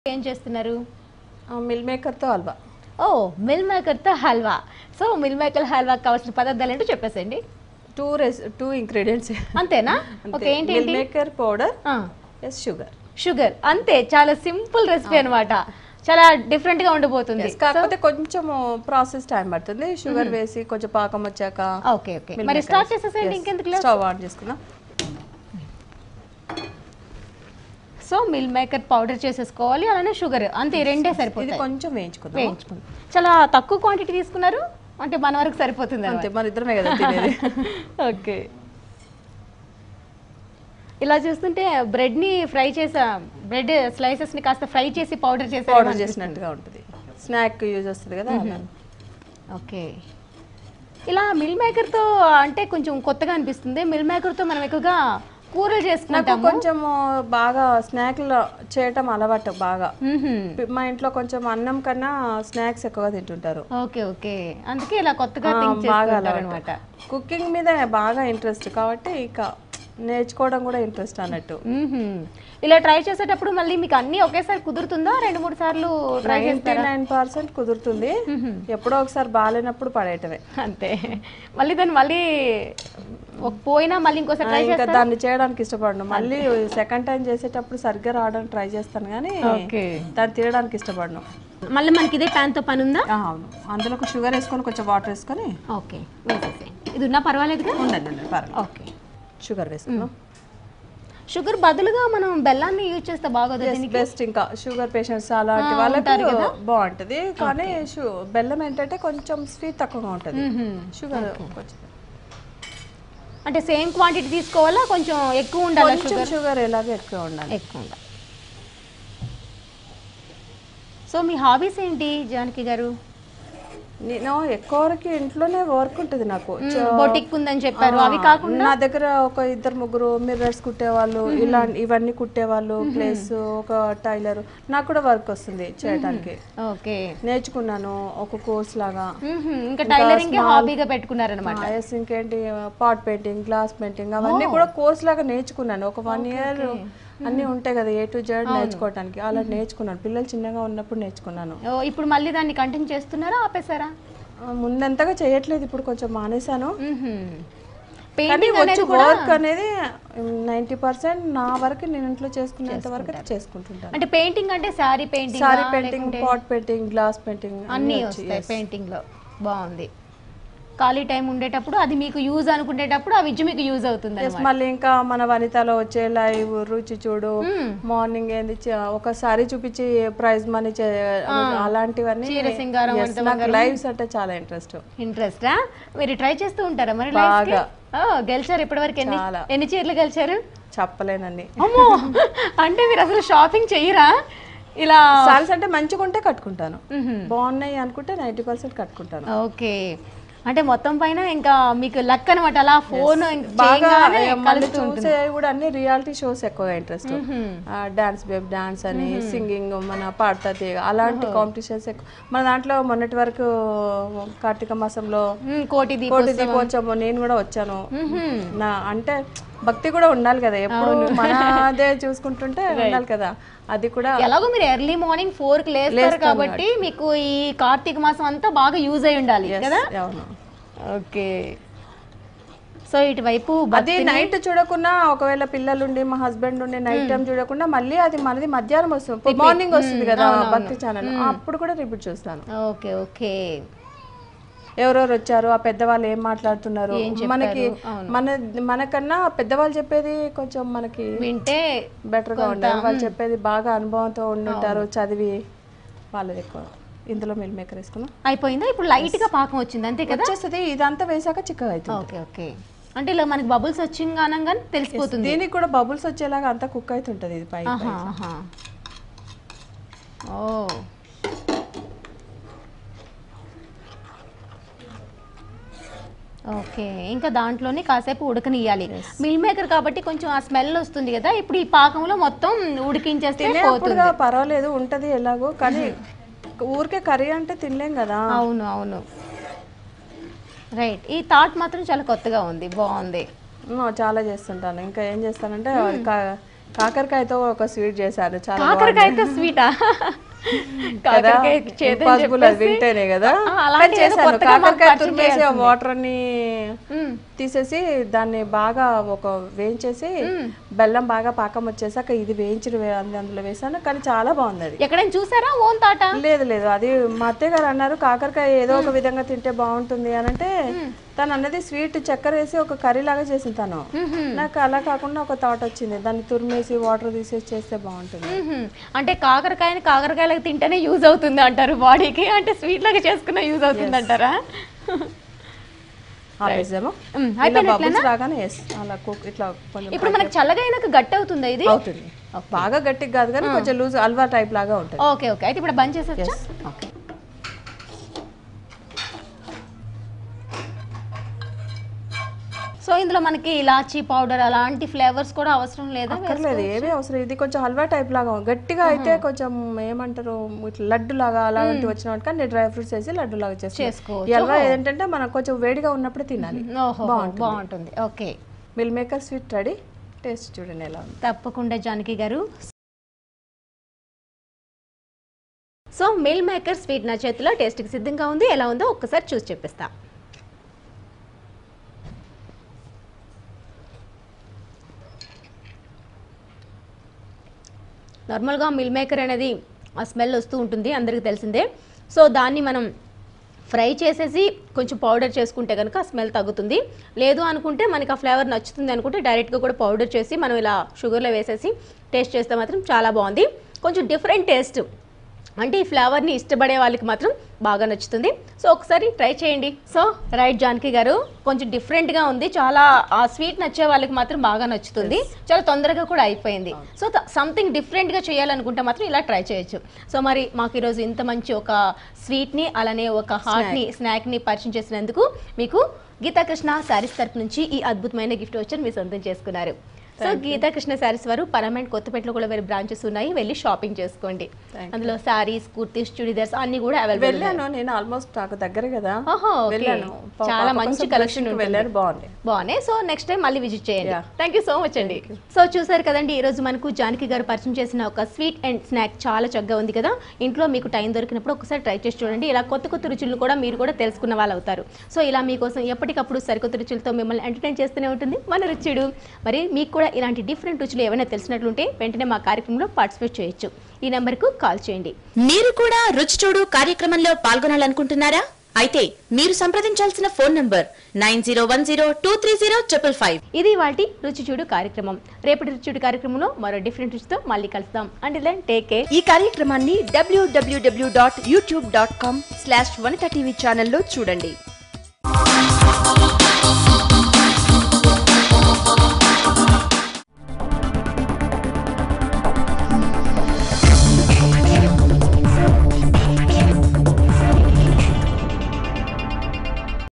ఏం చేస్తున్నారు? Mill maker తో హల్వా. ఓ మిల్ మేకర్ తో హల్వా. సో మిల్ మేకర్ హల్వాకి కావాల్సిన పదార్థాలు ఏంటో చెప్పేసేయండి. టూ ఇంగ్రీడియంట్స్ అంతేనా? ఓకే, ఏంటి? Meal maker powder, sugar. Sugar అంతే, చాలా సింపుల్ రెసిపీ అన్నమాట. చాలా డిఫరెంట్ గా ఉండబోతుంది. కాకపోతే కొంచెం ప్రాసెస్ టైం పడుతుంది. షుగర్ వేసి కొంచెం పాకం వచ్చాక. ఓకే ఓకే, మరి స్టార్ట్ చేసేసేయండి. ఇంకెందుకు స్టవ్ ఆన్ చేసుకుందాం. సో మిల్ మేకర్ పౌడర్ చేసేసుకోవాలి, అలానే షుగర్, అంతే, రెండే సరిపోతుంది. కొంచెం వేయించుకుందాం. చాలా తక్కువ క్వాంటిటీ తీసుకున్నారు అంటే మన వరకు సరిపోతుంది అంతే, మన ఇద్దరమే కదా తినేది. ఓకే, ఇలా చూస్తుంటే బ్రెడ్ ని ఫ్రై చేసా, బ్రెడ్ స్లైసెస్ ని కాస్త ఫ్రై చేసి పౌడర్ చేసినట్టుగా ఉంటుంది. స్నాక్ యూజ్ వస్తుంది కదా. ఓకే, ఇలా మిల్ మేకర్ తో అంటే కొంచెం కొత్తగా అనిపిస్తుంది. మిల్ మేకర్ తో మనం ఎక్కువగా కూరలు చేసుకుంటాము. కొంచెం బాగా స్నాక్లు చేయటం అలవాటు బాగా. మా ఇంట్లో కొంచెం అన్నం కన్నా స్నాక్స్ ఎక్కువగా తింటుంటారు. ఓకే ఓకే, అందుకే ఇలా కొత్తగా బాగా అన్నమాట. కుకింగ్ మీద బాగా ఇంట్రెస్ట్ కాబట్టి ఇక నేర్చుకోవడం కూడా ఇంట్రెస్ట్ అన్నట్టు. ఇలా ట్రై చేసేటప్పుడు మళ్ళీ మీకు అన్ని ఒకేసారి కుదురుతుందా? 2-3 సార్లు ట్రై చేస్తారా? 99% కుదురుతుంది. ఎప్పుడో ఒకసారి బాగాలేనప్పుడు పడేయటమే అంతే. మళ్ళీ దాన్ని మళ్ళీ పోయినా మళ్ళీ ఇంకోసారి ట్రై చేస్తాను. దాన్ని చేయడానికి ఇష్టపడను. మళ్ళీ సెకండ్ టైం చేసేటప్పుడు సరిగ్గా రావడానికి ట్రై చేస్తాను కానీ దాన్ని తినడానికి ఇష్టపడను. మళ్ళీ మనకి ఇదే ప్యాన్ తో పని ఉందా? అవును, అందులో షుగర్ వేసుకొని కొంచెం వాటర్ వేసుకొని. ఓకే, ఇది ఉన్నా పర్వాలేదుగా? ఉండండి, పర్వాలేదు. ఓకే, షుగర్ వేసుకున్నాం. షుగర్ బదులుగా మనం బెల్లాన్ని యూజ్ చేస్తే బాగోదు. బెస్ట్. ఇంకా షుగర్ పేషెంట్స్ అలాంటి వాళ్ళకి బాగుంటది. కానీ బెల్లం ఏంటంటే కొంచెం స్వీట్ తక్కువగా ఉంటది. షుగర్ కొంచెం అంటే సేమ్ క్వాంటిటీ తీసుకోవాలా, కొంచెం ఎక్కువ ఉండాలి? షుగర్ ఎలాగో ఎక్కువ ఉండాలి. సో మీ హాబీస్ ఏంటి జానకి గారు? నేను ఎక్కువ వరకు ఇంట్లోనే వర్క్ ఉంటుంది. నాకు బొటిక్ ఉందని చెప్పారు, అవి కాకుండా నా దగ్గర ఒక 2-3 మిర్రర్స్ కుట్టేవాళ్ళు, ఇవన్నీ కుట్టేవాళ్ళు, ప్లస్ ఒక టైలర్. నాకు కూడా వర్క్ వస్తుంది చేయడానికి. ఓకే, నేర్చుకున్నాను ఒక కోర్స్ లాగా. ఇంకా టైలరింగ్ హాబీగా పెట్టుకున్నారన్నమాట. ఇంకేంటి పాట్ పెయింటింగ్, గ్లాస్ పెయింటింగ్, అవన్నీ కూడా కోర్స్ లాగా నేర్చుకున్నాను. ఒక 1 ఇయర్ అన్నీ ఉంటాయి కదా A to Z నేర్చుకోవడానికి, అలా నేర్చుకున్నాను. పిల్లలు చిన్నగా ఉన్నప్పుడు నేర్చుకున్నాను. ఇప్పుడు మళ్ళీ దాన్ని కంటిన్యూ చేస్తున్నారా, ఆపేసారా? ముందంతగా చేయట్లేదు, ఇప్పుడు కొంచెం మానేశాను. వర్క్ అనేది 90% నా వరకు నేను ఇంట్లో చేసుకునేంత వరకు చేసుకుంటుంటాను. అంటే పెయింటింగ్ అంటే sorry painting, pot painting, glass painting అన్నీ వస్తాయి పెయింటింగ్ లో. బాగుంది. ఖాళీ టైం ఉండేటప్పుడు అది మీకు యూజ్ అనుకునేటప్పుడు ఆ విద్య మీకు యూజ్ అవుతుంది. మళ్ళీ ఇంకా మన వనితలో వచ్చే లైవ్ రుచి చూడు, మార్నింగ్ ఏంది ఒకసారి చూపించి ప్రైజ్ మనీ అలాంటివన్నీ. లైవ్స్ అంటే చాలా ఇంట్రెస్ట్. మీరు ట్రై చేస్తూ ఉంటారా మరి? గెలిచారు ఇప్పటివరకు? ఎన్ని చీరలు గెలిచారు? చెప్పలేనండి. అంటే మీరు అసలు షాపింగ్ చెయ్యరా? ఇలా సారీస్ అంటే మంచిగా ఉంటే కట్టుకుంటాను, బాగున్నాయి అనుకుంటే 90% కట్టుకుంటాను. ఓకే, అంటే మొత్తం పైన ఇంకా మీకు లక్ అనమాట. అలా ఫోన్ చూసే కూడా అన్ని రియాలిటీ షోస్ ఎక్కువగా ఇంట్రెస్ట్. డాన్స్ బేబ్ డాన్స్ అని, సింగింగ్, మన పాడతా తీగ, అలాంటి కాంపిటీషన్స్ ఎక్కువ. మన దాంట్లో మొన్నటి వరకు కార్తీక మాసంలో కోటి దీపోత్సవం నేను కూడా వచ్చాను. నా అంటే భక్తి కూడా ఉండాలి కదా, ఎప్పుడు మనదే చూసుకుంటుంటే ఉండాలి కదా. అది కూడా ఎలాగో మీరు ఎర్లీ మార్నింగ్ 4కి లేస్తారు కాబట్టి మీకు ఈ కార్తీక మాసం అంతా బాగా యూజ్ అయి ఉండాలి కదా. ఓకే, సో ఇటువైపు అది నైట్ చూడకుండా, ఒకవేళ పిల్లలుండి మా హస్బెండ్ ఉండి నైట్ టైం చూడకుండా మళ్ళీ అది మనది మధ్యాహ్నం వస్తుంది, మార్నింగ్ వస్తుంది కదా భక్తి ఛానల్, అప్పుడు కూడా రిపీట్ చూస్తాను. ఓకే ఓకే, ఎవరెవరు వచ్చారు, ఆ పెద్దవాళ్ళు ఏం మాట్లాడుతున్నారు, మనకి మనకన్నా పెద్దవాళ్ళు చెప్పేది కొంచెం మనకి వింటే బెటర్ గా ఉంటారు. వాళ్ళు చెప్పేది బాగా అనుభవంతో ఉండుంటారు, చదివి, వాళ్ళది ఎక్కువ. ఇందులో మిల్ మేకర్ వేసుకున్నాం. అయిపోయిందా? ఇప్పుడు లైట్ గా పాకం వచ్చింది అంతే కదా? వచ్చేస్తుంది. ఇదంతా వేసాక చిక్కగా అవుతుంది. ఓకే ఓకే, అంటే ఇలా మనకి బబుల్స్ వచ్చింగానే తెలిసిపోతుంది. దీనికి కూడా బబుల్స్ వచ్చేలాగా అంతా కుక్ అవుతుంటది ఇది పై. ఓ, ఓకే, ఇంకా దాంట్లోనే కాసేపు ఉడకనియాలి. మిల్ మేకర్ కాబట్టి కొంచెం ఆ స్మెల్ వస్తుంది కదా, ఇప్పుడు ఈ పాకంలో మొత్తం ఉడికించేస్తే పర్వాలేదు ఉంటది ఎలాగో. కానీ ఊరికే కర్రీ అంటే తినలేం కదా. అవును అవును, రైట్. ఈ థాట్ మాత్రం చాలా కొత్తగా ఉంది, బాగుంది. చాలా చేస్తుంటాను. ఇంకా ఏం చేస్తానంటే కాకరకాయతో ఒక స్వీట్ చేశాను, చాలా కాకరకాయతో స్వీటా? ఇంపాసిబుల్ అది వింటేనే కదా చేశాను. కాకరకాయ తురిమేసి వాటర్ అన్ని తీసేసి దాన్ని బాగా ఒక వేయించేసి బెల్లం బాగా పాకం వచ్చేసాక ఇది వేయించిన అందులో వేసాను, కానీ చాలా బాగుంది. అది ఎక్కడైనా చూసారా ఓన్ తాట? లేదు లేదు, అది మా అత్తయ్య గారు అన్నారు కాకరకాయ ఏదో ఒక విధంగా తింటే బాగుంటుంది అని అంటే, తను అన్నది స్వీట్ చక్కెర వేసి ఒక కర్రీ లాగా చేసింది తను. నాకు అలా కాకుండా ఒక థాట్ వచ్చింది, దాన్ని తురిమేసి వాటర్ తీసేసి చేస్తే బాగుంటుంది. అంటే కాకరకాయని కాకరకాయలకు తింటేనే యూజ్ అవుతుంది అంటారు బాడీకి, అంటే స్వీట్ లాగా చేసుకున్న యూజ్ అవుతుంది అంటారా? ఇప్పుడు మనకి చల్లగా అయినాక గట్టి అవుతుంది, ఇది అవుతుంది బాగా గట్టిగా కాదు కానీ కొంచెం లూజ్ హల్వా టైప్ లాగా ఉంటుంది. ఓకే ఓకే, అయితే ఇప్పుడు బంద్ చేసేయచ్చా? ఓకే. సో ఇందులో మనకి ఇలాచీ పౌడర్ అలాంటి ఫ్లేవర్స్ కూడా అవసరం లేదా? లేదు, ఏమీ అవసరం. ఇది కొంచెం హల్వా టైప్ లాగా గట్టిగా అయితే కొంచెం ఏమంటారు ఇట్లా లడ్డు లాగా అలాంటి వచ్చినట్టు, కానీ డ్రై ఫ్రూట్స్ వేసి లడ్డు లాగా చేసుకోవచ్చు. ఈ హల్వా ఏంటంటే మనం కొంచెం వేడిగా ఉన్నప్పుడు తినాలి, బాగుంటుంది. Okay, meal maker sweet ready. Taste చూడండి ఎలా ఉంది. తప్పకుండా జానకి గారు. సో మిల్ మేకర్ స్వీట్ నా చేతిలో టేస్ట్కి సిద్ధంగా ఉంది. ఎలా ఉందో ఒక్కసారి చూసి చెప్పిస్తా. నార్మల్గా మిల్ మేకర్ అనేది ఆ స్మెల్ వస్తూ ఉంటుంది, అందరికీ తెలిసిందే. సో దాన్ని మనం ఫ్రై చేసేసి కొంచెం పౌడర్ చేసుకుంటే కనుక ఆ స్మెల్ తగ్గుతుంది. లేదు అనుకుంటే మనకి ఆ ఫ్లేవర్ నచ్చుతుంది అనుకుంటే డైరెక్ట్గా కూడా పౌడర్ చేసి మనం ఇలా షుగర్లో వేసేసి టేస్ట్ చేస్తే మాత్రం చాలా బాగుంది. కొంచెం డిఫరెంట్ టేస్ట్, అంటే ఈ ఫ్లేవర్ని ఇష్టపడే వాళ్ళకి మాత్రం బాగా నచ్చుతుంది. సో ఒకసారి ట్రై చేయండి. సో రైట్ జానకి గారు, కొంచెం డిఫరెంట్గా ఉంది, చాలా ఆ స్వీట్ నచ్చే వాళ్ళకి మాత్రం బాగా నచ్చుతుంది, చాలా తొందరగా కూడా అయిపోయింది. సో సంథింగ్ డిఫరెంట్గా చేయాలనుకుంటే మాత్రం ఇలా ట్రై చేయొచ్చు. సో మరి మాకు ఈరోజు ఇంత మంచి ఒక స్వీట్ని అలానే ఒక హాట్ని స్నాక్ని పరిచయం చేసినందుకు మీకు గీతాకృష్ణ శారీస్ తరపు నుంచి ఈ అద్భుతమైన గిఫ్ట్ వచ్చి మీరు సొంతం చేసుకున్నారు. సో గీతాకృష్ణ శారీస్ వారు పరమెంట్ కొత్తపేటలో కూడా వేరే బ్రాంచెస్ ఉన్నాయి, వెళ్ళి షాపింగ్ చేసుకోండి. అందులో శారీస్, కుర్తీస్, చుడిదార్స్ అన్ని కూడా అవైలబుల్. వెళ్ళాను నేను, ఆల్మోస్ట్ నాకు దగ్గర కదా, చాలా మంచి కలెక్షన్ బాగున్నాయి. సో నెక్స్ట్ టైం మళ్ళీ విజిట్ చేయండి. థ్యాంక్ యూ సో మచ్ అండి. సో చూసారు కదండి, ఈ రోజు మనకు జానకి గారు పరిచయం చేసిన ఒక స్వీట్ అండ్ స్నాక్ చాలా చక్కగా ఉంది కదా. ఇంట్లో మీకు టైం దొరికినప్పుడు ఒకసారి ట్రై చేసి చూడండి. ఇలా కొత్త కొత్త రుచులను కూడా మీరు కూడా తెలుసుకున్న వాళ్ళు అవుతారు. సో ఇలా మీకోసం ఎప్పటికప్పుడు సరికొత్త రుచులతో మిమ్మల్ని ఎంటర్టైన్ చేస్తూనే ఉంటుంది మన రుచిడు. మరి మీకు కూడా ఇలాంటి డిఫరెంట్ రుచులు ఏమైనా తెలిసినట్లుంటే వెంటనే మా కార్యక్రమంలో పార్టిసిపేట్ చేయొచ్చు. ఈ నెంబర్కు కాల్ చేయండి. మీరు కూడా రుచి చూడు కార్యక్రమంలో పాల్గొనాలనుకుంటున్నారా? అయితే మీరు సంప్రదించాల్సిన ఫోన్ నంబర్ 9010230555. ఇది వాటి రుచి చూడు కార్యక్రమం. రేపటి రుచి చూడు కార్యక్రమంలో మరో డిఫరెంట్ రుచితో మళ్ళీ కలుద్దాం. Until then take care. ఈ కార్యక్రమాన్ని www.youtube.com/vanitha TV ఛానల్లో చూడండి.